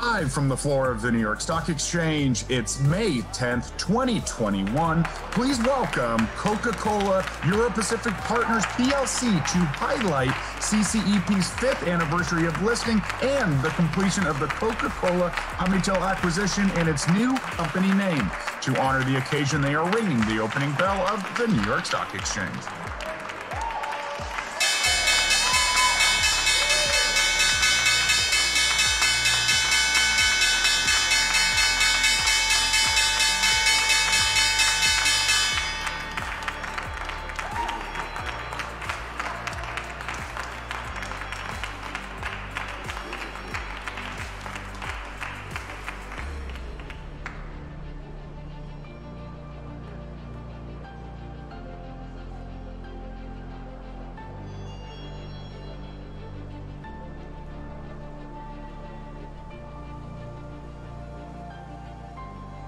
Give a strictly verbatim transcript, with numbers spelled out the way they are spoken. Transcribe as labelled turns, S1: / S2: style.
S1: Live from the floor of the New York Stock Exchange, it's May tenth, twenty twenty-one. Please welcome Coca-Cola Europacific Partners, P L C, to highlight C C E P's fifth anniversary of listing and the completion of the Coca-Cola Amatil acquisition and its new company name. To honor the occasion, they are ringing the opening bell of the New York Stock Exchange.